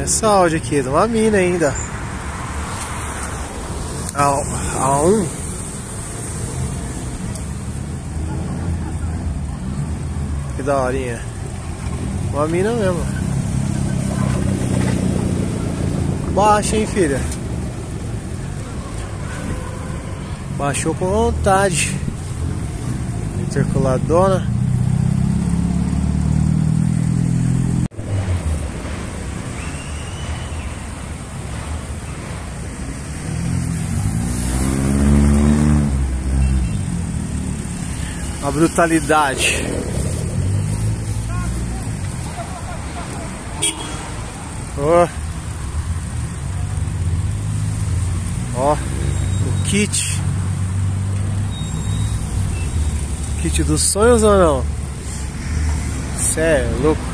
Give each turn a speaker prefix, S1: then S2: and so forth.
S1: Essa áudio aqui, de uma mina ainda. A1. Que daorinha. Uma mina mesmo. Baixa, hein, filha. Baixou com vontade. Intercaladona. A brutalidade. Ó, ó, o kit. Kit dos sonhos ou não? Cê é louco.